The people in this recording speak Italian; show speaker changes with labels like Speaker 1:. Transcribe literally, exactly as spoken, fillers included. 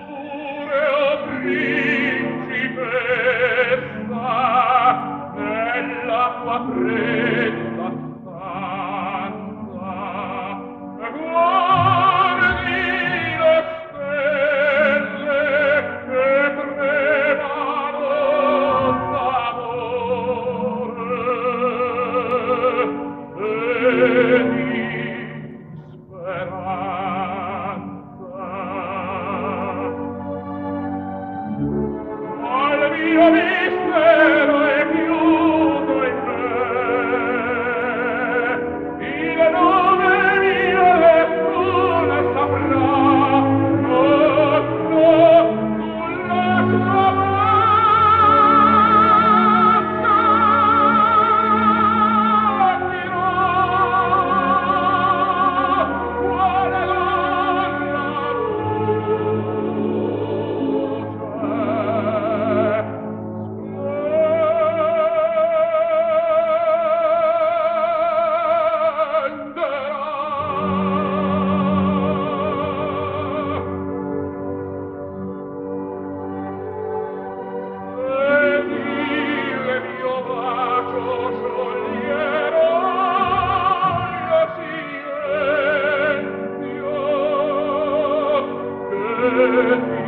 Speaker 1: pure, o principessa, nella tua fredda stanza, e guardi le stelle che tremano d'amore e di speranza. Al mio mistero è chiuso in me, il nome mio nessuno saprà, oh no, sulla sua bocca dirò quale donna silenzio che